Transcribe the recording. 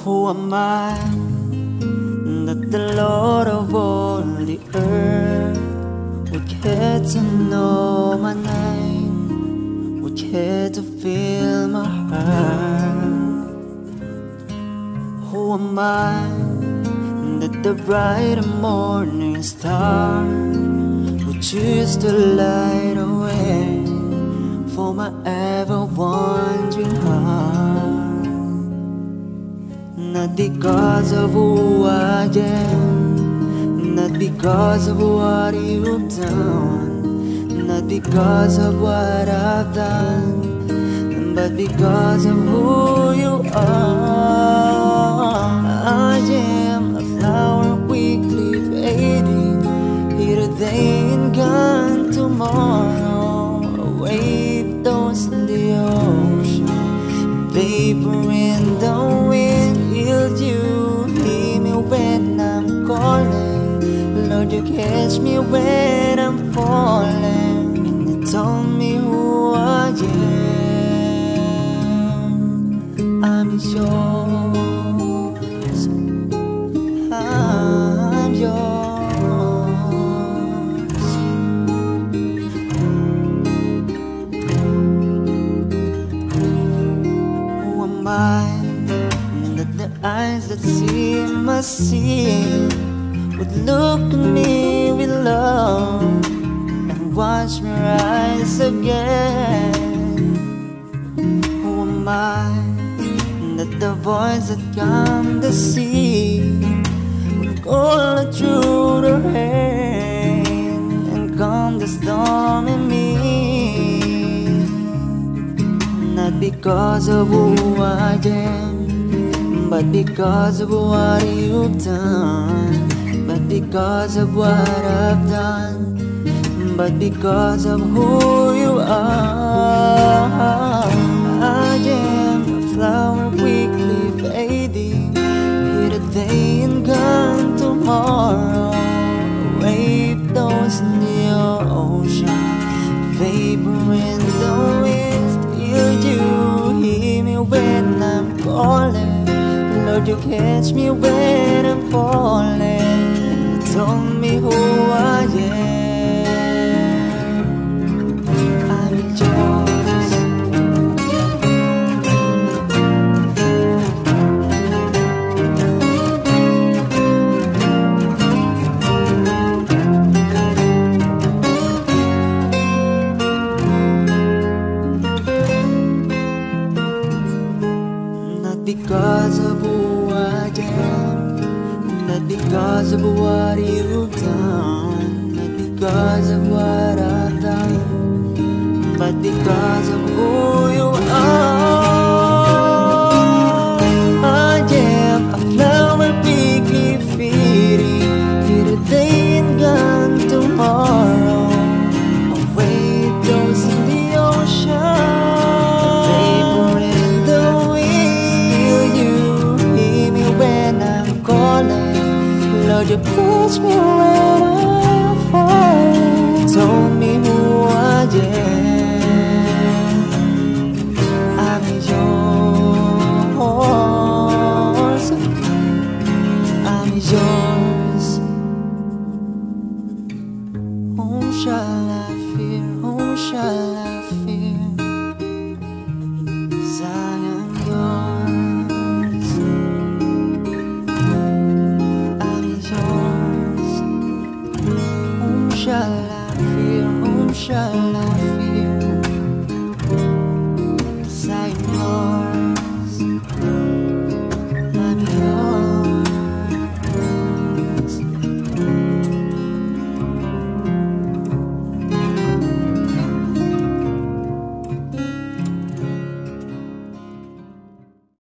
Who am I that the Lord of all the earth would care to know my name, would care to feel my heart? Who am I that the bright morning star would choose to light a way for my ever-wandering heart? Not because of who I am, not because of what you've done, not because of what I've done, but because of who you are. I am a flower quickly fading, here today and gone tomorrow. A wave tossed in the ocean, vapor in the wind. Will you hear me when I'm calling? Lord, you catch me when I'm falling, and you tell me who I am. I'm yours, I'm yours. Who am I that the eyes that see must see would look at me with love and watch me rise again? Who am I that the voice that calmed the sea would call through the rain and calm the storm in me? Not because of who I am, but because of what you've done, but because of what I've done, but because of who you are. I am a flower quickly fading, here today and gone tomorrow. A wave tossed in the ocean, vapor in the wind. Will you hear me when I'm calling? Lord, you catch me when I'm falling, and you told me who I am. I'm yours. Not because of who I am, not because of what you've done, not because of what I've done, but because of who you are. I am a flower quickly fading, here today and gone tomorrow. A wave goes in the ocean, vapor in the wind. Will you hear me when I'm calling? Lord, you catch me when I'm falling. Told me who I am. I'm yours, I'm yours. Whom shall I fear? Whom shall I fear? 'Cause I am yours. Whom shall I fear? Whom shall I